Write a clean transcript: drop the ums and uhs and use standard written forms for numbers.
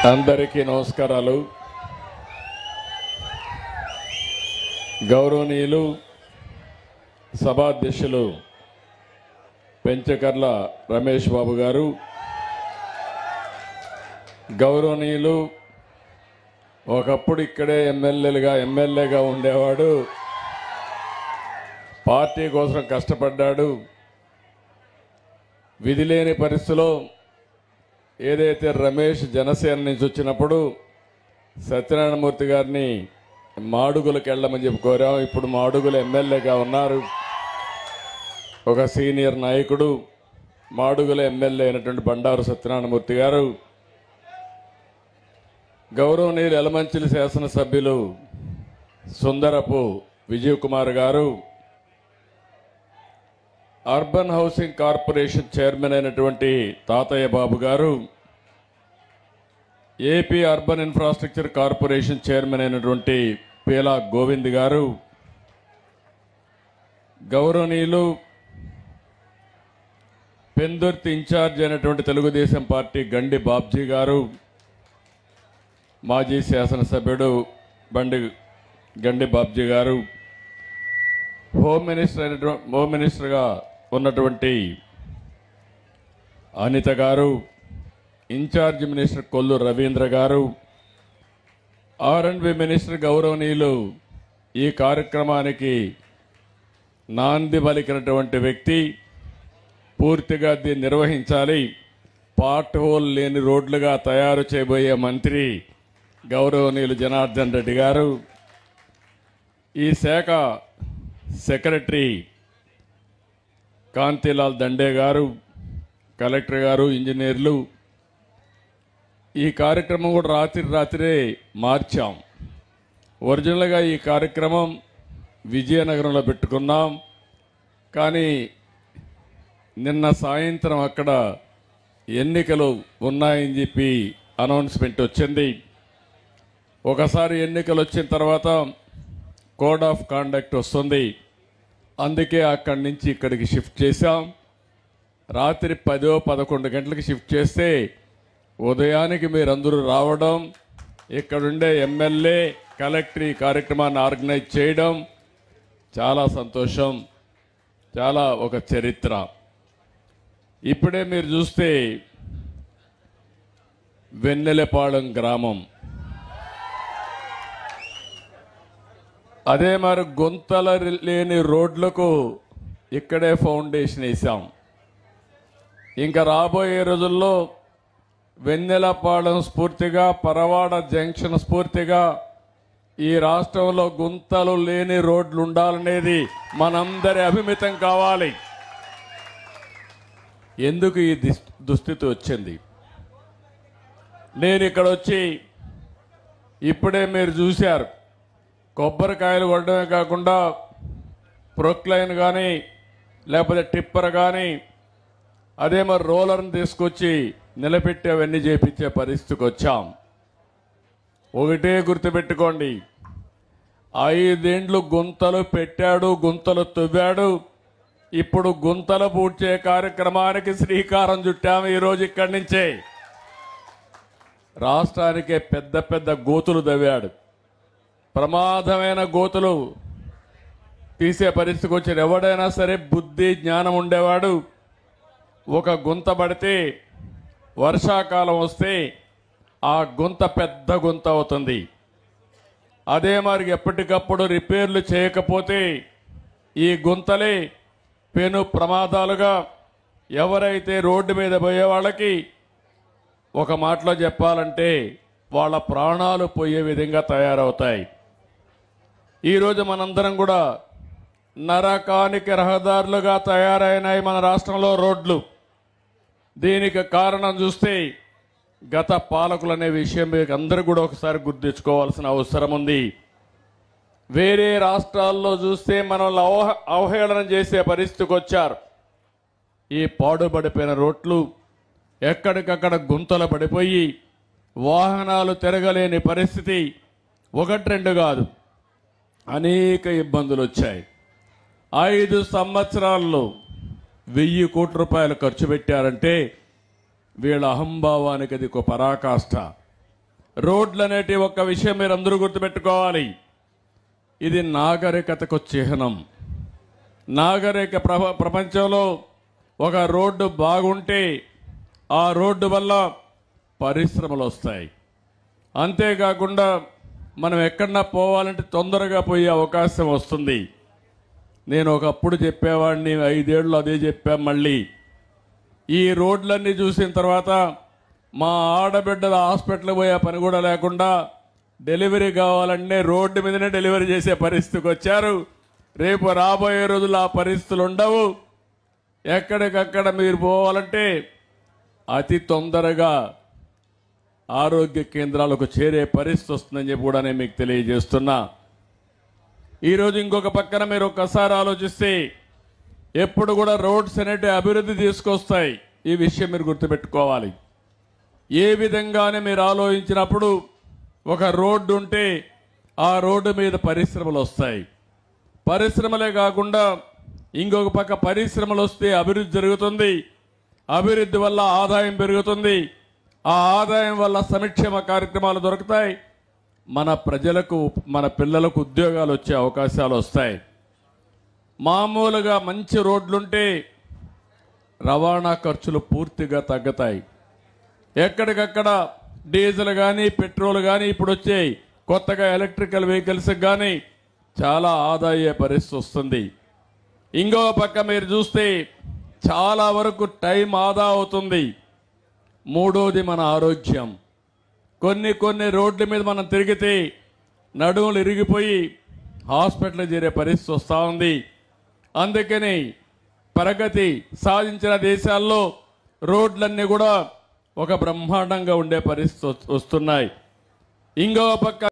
అందరికీ నమస్కారాలు. గౌరవనీయులు సభాధ్యక్షులు పెంచకర్ల రమేష్ బాబు గారు, గౌరవనీయులు ఒకప్పుడు ఇక్కడే ఎమ్మెల్యేగా ఉండేవాడు, పార్టీ కోసం కష్టపడ్డాడు. విధి లేని పరిస్థితిలో ఏదైతే రమేష్ జనసేన నుంచి వచ్చినప్పుడు సత్యనారాయణమూర్తి గారిని మాడుగులకు వెళ్ళమని చెప్పి కోరాం. ఇప్పుడు మాడుగులు ఎమ్మెల్యేగా ఉన్నారు. ఒక సీనియర్ నాయకుడు మాడుగుల ఎమ్మెల్యే అయినటువంటి బండారు సత్యనారాయణమూర్తి గారు, గౌరవనీయులు యలమంచిలి శాసనసభ్యులు సుందరపు విజయ్ కుమార్ గారు, అర్బన్ హౌసింగ్ కార్పొరేషన్ చైర్మన్ అయినటువంటి Tatayya Babu garu, AP urban infrastructure corporation chairman అయినటువంటి పేలా గోవింద్ గారు, గౌరవనీయులు పెందుర్తి ఇన్ఛార్జ్ అయినటువంటి తెలుగుదేశం పార్టీ గండి బాబ్జీ గారు, మాజీ శాసనసభ్యుడు గండి బాబ్జీ గారు, హోమ్ మినిస్టర్గా ఉన్నటువంటి అనిత గారు, ఇన్ఛార్జ్ మినిస్టర్ కొల్లు రవీంద్ర గారు, R&B మినిస్టర్ గౌరవనీయులు ఈ కార్యక్రమానికి నాంది పలికినటువంటి వ్యక్తి, పూర్తిగా దీన్ని నిర్వహించాలి, పార్ట్ హోల్ లేని రోడ్లుగా తయారు చేయబోయే మంత్రి గౌరవనీయులు జనార్దన్ రెడ్డి గారు, ఈ శాఖ సెక్రటరీ కాంతిలాల్ దండే గారు, కలెక్టర్ గారు, ఇంజనీర్లు. ఈ కార్యక్రమం కూడా రాత్రే మార్చాం. ఒరిజినల్గా ఈ కార్యక్రమం విజయనగరంలో పెట్టుకున్నాం, కానీ నిన్న సాయంత్రం అక్కడ ఎన్నికలు ఉన్నాయని చెప్పి అనౌన్స్మెంట్ వచ్చింది. ఒకసారి ఎన్నికలు వచ్చిన తర్వాత కోడ్ ఆఫ్ కాండక్ట్ వస్తుంది, అందుకే అక్కడి నుంచి ఇక్కడికి షిఫ్ట్ చేశాం. రాత్రి 10-11 గంటలకు షిఫ్ట్ చేస్తే ఉదయానికి మీరందరూ రావడం, ఇక్కడుండే ఎమ్మెల్యే కలెక్టర్ ఈ కార్యక్రమాన్ని ఆర్గనైజ్ చేయడం చాలా సంతోషం, చాలా ఒక చరిత్ర. ఇప్పుడే మీరు చూస్తే వెన్నెలపాళెం గ్రామం, అదే మరి గుంతల లేని రోడ్లకు ఇక్కడే ఫౌండేషన్ వేసాం. ఇంకా రాబోయే రోజుల్లో వెన్నెలపాళెం స్ఫూర్తిగా, పరవాడ జంక్షన్ స్ఫూర్తిగా ఈ రాష్ట్రంలో గుంతలు లేని రోడ్లు ఉండాలనేది మనందరి అభిమితం కావాలి. ఎందుకు ఈ దుస్థితి వచ్చింది? నేను ఇక్కడ వచ్చి ఇప్పుడే మీరు చూశారు, కొబ్బరికాయలు కొట్టడమే కాకుండా ప్రొక్లైన్ కానీ లేకపోతే టిప్పర్ కానీ అదే మరి రోలర్ని తీసుకొచ్చి నిలబెట్టి అవన్నీ చేపించే పరిస్థితికి వచ్చాం. ఒకటే గుర్తుపెట్టుకోండి, 5 ఏండ్లు గుంతలు పెట్టాడు, గుంతలు తవ్వాడు. ఇప్పుడు గుంతలు పూడ్చే కార్యక్రమానికి శ్రీకారం చుట్టాము. ఈరోజు ఇక్కడి నుంచే రాష్ట్రానికే పెద్ద పెద్ద గోతులు తవ్వాడు, ప్రమాదమైన గోతులు తీసే పరిస్థితికి వచ్చారు. ఎవడైనా సరే బుద్ధి జ్ఞానం ఉండేవాడు ఒక గుంత పడితే వర్షాకాలం వస్తే ఆ గుంత పెద్ద గుంత అవుతుంది. అదే మరి ఎప్పటికప్పుడు రిపేర్లు చేయకపోతే ఈ గుంతలే పెను ప్రమాదాలుగా, ఎవరైతే రోడ్డు మీద పోయే వాళ్ళకి ఒక మాటలో చెప్పాలంటే వాళ్ళ ప్రాణాలు పోయే విధంగా తయారవుతాయి. ఈరోజు మనందరం కూడా నరకానికి రహదారులుగా తయారైనాయి మన రాష్ట్రంలో రోడ్లు. దీనికి కారణం చూస్తే గత పాలకులు అనే విషయం మీకు అందరూ కూడా ఒకసారి గుర్తించుకోవాల్సిన అవసరం ఉంది. వేరే రాష్ట్రాల్లో చూస్తే మనల్ని అవహేళన చేసే పరిస్థితికి వచ్చారు. ఈ పాడుపడిపోయిన రోడ్లు ఎక్కడికక్కడ గుంతలు పడిపోయి వాహనాలు తిరగలేని పరిస్థితి 1-2 కాదు, అనేక ఇబ్బందులు వచ్చాయి. 5 సంవత్సరాల్లో 1000 కోట్ల రూపాయలు ఖర్చు పెట్టారంటే వీళ్ళ అహంభావానికి అది ఒక పరాకాష్ట. రోడ్లు అనేటి ఒక్క విషయం మీరు అందరూ గుర్తుపెట్టుకోవాలి. ఇది నాగరికతకు చిహ్నం. నాగరిక ప్రపంచంలో ఒక రోడ్డు బాగుంటే ఆ రోడ్డు వల్ల పరిశ్రమలు వస్తాయి. అంతేకాకుండా మనం ఎక్కడన్నా పోవాలంటే తొందరగా పోయే అవకాశం వస్తుంది. నేను ఒకప్పుడు చెప్పేవాడిని, 5 ఏళ్ళు అదే చెప్పాం. మళ్ళీ ఈ రోడ్లన్నీ చూసిన తర్వాత మా ఆడబిడ్డల హాస్పిటల్ పోయే పని కూడా లేకుండా డెలివరీ కావాలంటే రోడ్డు మీదనే డెలివరీ చేసే పరిస్థితికి వచ్చారు. రేపు రాబోయే రోజులు ఆ పరిస్థితులు ఉండవు. ఎక్కడికక్కడ మీరు పోవాలంటే అతి తొందరగా ఆరోగ్య కేంద్రాలకు చేరే పరిస్థితి వస్తుందని చెప్పి కూడా నేను మీకు తెలియజేస్తున్నా. ఈరోజు ఇంకొక పక్కన మీరు ఒక్కసారి ఆలోచిస్తే ఎప్పుడు కూడా రోడ్స్ అనేటి అభివృద్ధి తీసుకొస్తాయి. ఈ విషయం మీరు గుర్తుపెట్టుకోవాలి. ఏ విధంగానే మీరు ఆలోచించినప్పుడు ఒక రోడ్డు ఉంటే ఆ రోడ్డు మీద పరిశ్రమలు వస్తాయి. పరిశ్రమలే కాకుండా ఇంకొక పక్క పరిశ్రమలు వస్తే అభివృద్ధి జరుగుతుంది. అభివృద్ధి వల్ల ఆదాయం పెరుగుతుంది. ఆ ఆదాయం వల్ల సంక్షేమ కార్యక్రమాలు దొరుకుతాయి. మన ప్రజలకు, మన పిల్లలకు ఉద్యోగాలు వచ్చే అవకాశాలు వస్తాయి. మామూలుగా మంచి రోడ్లుంటే రవాణా ఖర్చులు పూర్తిగా తగ్గుతాయి. ఎక్కడికక్కడ డీజిల్ కానీ పెట్రోల్ కానీ ఇప్పుడు వచ్చాయి. కొత్తగా ఎలక్ట్రికల్ వెహికల్స్ కానీ చాలా ఆదాయ పరిస్థితి వస్తుంది. ఇంకో పక్క మీరు చూస్తే చాలా వరకు టైం ఆదా అవుతుంది. మూడోది మన ఆరోగ్యం. కొన్ని రోడ్ల మీద మనం తిరిగితే నడుములు ఇరిగిపోయి హాస్పిటల్ చేరే పరిస్థితి వస్తూ ఉంది. అందుకని ప్రగతి సాధించిన దేశాల్లో రోడ్లన్నీ కూడా ఒక బ్రహ్మాండంగా ఉండే పరిస్థితి వస్తున్నాయి. ఇంకో పక్క